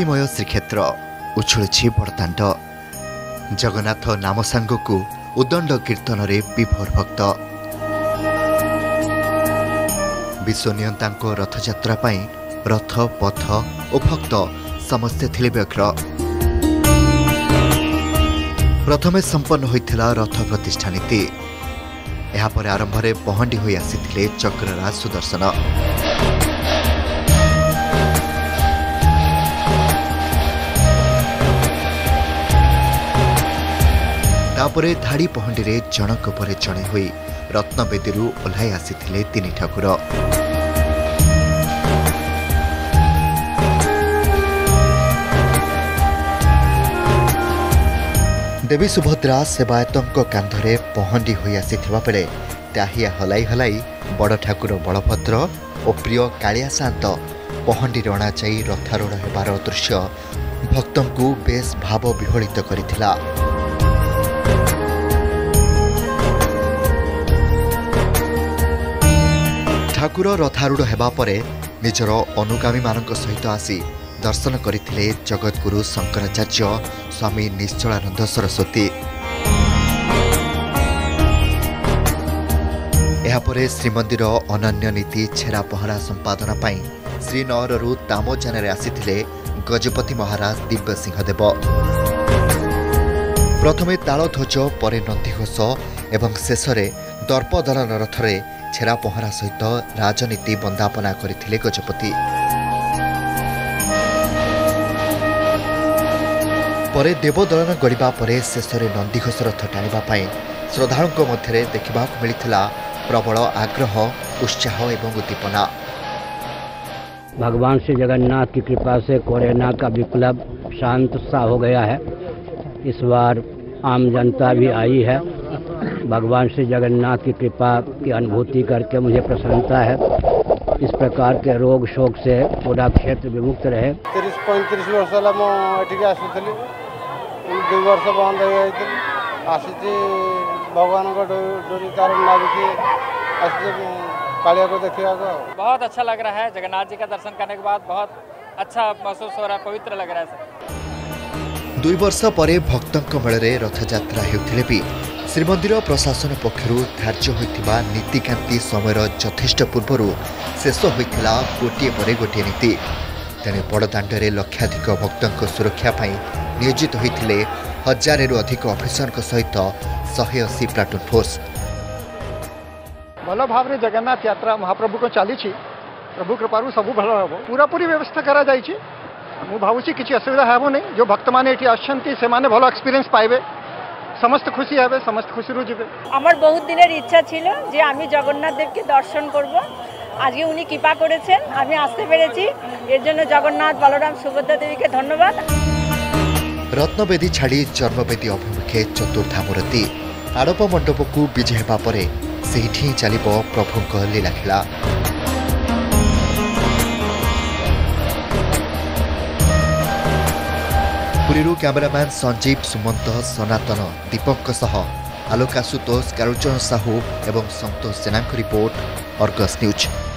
भक्तिमय श्रीक्षेत्र उछुलुछि बड़दाण्ड जगन्नाथ नाम सांगकु उदंड कीर्तन रे विभोर भक्त विश्वनियंतांको रथयात्रा पाई रथ पथ और भक्त समस्ते थिले व्यग्र। प्रथमे संपन्न होइथिला रथ प्रतिष्ठा नीति। एहा परे आरंभ रे पहंडी होई आसीथिले चक्रराज सुदर्शन। तापरे धाड़ी पहंडी रे जनक परे जणे होई रत्नवेदीरू ओह्लाई आसीथिले तीन ठाकुर। देवी सुभद्रा सेवायतों कांधरे पहंडी होई आसीथिबा बेले टाहिया हलाई हलाई बड़ ठाकुर बलभद्र और प्रिय कालिया शांत पहंडी रଣା जाई रथारूढ़ हेबार दृश्य भक्तों बेस भाव विह्वलित करिथिला। ठाकुर रथारूढ़ हेबा परे निजर अनुगामी मानक सहित आसी दर्शन करथिले जगतगुरु शंकराचार्य स्वामी निश्चलानंद सरस्वती। एहापरे श्रीमंदिर अनन्य नीति छेरा पहरा संपादना पाई श्रीनगररू तामोजान आसीथिले गजपति महाराज दिव्य सिंहदेव। प्रथमे तालध्वज परे नंदीघोष एवं शेषरे दर्पदलन रथरे छेरा पहरा सहित राजनीति बंदापना करथिले गजपति। परे देवदलन गड़िबा परे शेषरे नंदीघोष रथ टाणिबा पाई श्रद्धालुंक मध्यरे देखिबाक मिलिथिला प्रबल आग्रह उत्साह एवं उद्दीपना। भगवान श्री जगन्नाथ की कृपा से कोरोना का विप्लव शांत सा हो गया है। इस बार आम जनता भी आई है। भगवान श्री जगन्नाथ की कृपा की अनुभूति करके मुझे प्रसन्नता है। इस प्रकार के रोग शोक से पूरा क्षेत्र विमुक्त रहे। 30-35 वर्ष आसुली 2 वर्ष बंद हो भगवान को डोरी तार लागी कालिया को देखिए। बहुत अच्छा लग रहा है। जगन्नाथ जी का दर्शन करने के बाद बहुत अच्छा महसूस हो रहा है, पवित्र लग रहा है। 2 वर्ष परे भक्तों मेल रथयात्रा होते भी श्रीमंदिर प्रशासन पक्षर धार्य होता नीतिकांति समय यथेष्ट पूर्व शेष होता गोटे पर गोटे नीति। तेणे बड़दाण्डे लक्षाधिक भक्तों सुरक्षा नियोजित होते 1000 अधिक अफिसर सहित 180 प्लाटून फोर्स। भल भाव में जगन्नाथ यात्रा महाप्रभु को चली प्रभु कृपारू सब भल हम पूरा पूरी व्यवस्था करा भावुची किसी असुविधा है नहीं। जो भक्त मैंने ये भल एक्सपीरियंस पाइबे समस्त खुशी है समस्त खुशी जीवे। आमार बहुत दिनेर इच्छा छिलो जे आमी जगन्नाथ देव के दर्शन करब। आज के उनी कृपा करेछेन आमी आसते पेरेछि। एर जन्य जगन्नाथ बलराम सुभद्रा देवी के धन्यवाद। रत्नवेदी छाड़ी जन्मवेदी अभिमुखे चतुर्धामूर्ति आड़प मंडप को विजय हेबा परे सेठी चलिबो प्रभुंक लीलाखेला। पुरीरू कैमरामैन संजीव सुमंत सनातन दीपक सह आलोक आशुतोष कारुचरण साहू एवं संतोष सेना रिपोर्ट अर्गस न्यूज।